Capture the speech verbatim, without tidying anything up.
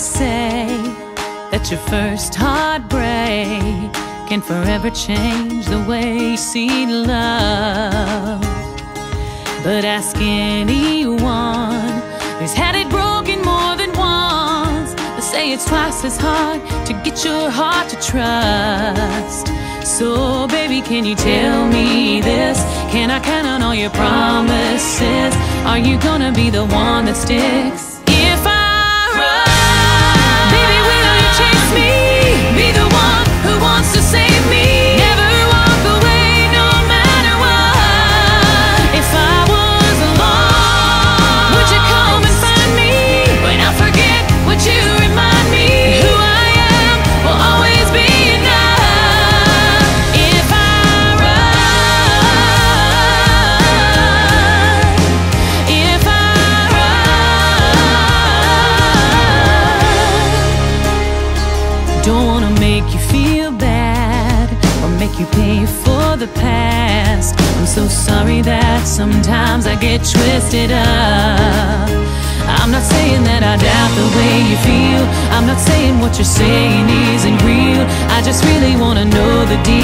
say that your first heartbreak can forever change the way you see love. But ask anyone who's had it broken more than once, they say it's twice as hard to get your heart to trust. So baby, can you tell me this? Can I count on all your promises? Are you gonna be the one that sticks? If I run, baby, will you chase me? Be the one who wants to save me. Never walk away no matter what. If I was alone, would you come and find me? When I forget, would you remind me? Who I am will always be enough. If I run, if I run. Don't wanna make you feel bad or make you pay for the past. I'm so sorry that sometimes I get twisted up. I'm not saying that I doubt the way you feel. I'm not saying what you're saying isn't real. I just really wanna know the deal.